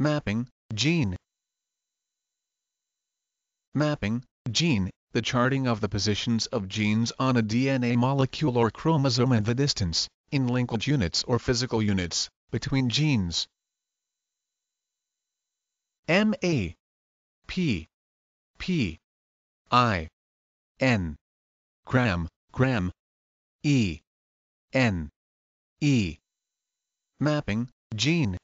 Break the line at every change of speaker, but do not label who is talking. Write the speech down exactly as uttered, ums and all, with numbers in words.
Mapping, gene. Mapping, gene, the charting of the positions of genes on a D N A molecule or chromosome and the distance, in linkage units or physical units, between genes. M A P P I N gram, gram E N E Mapping, gene.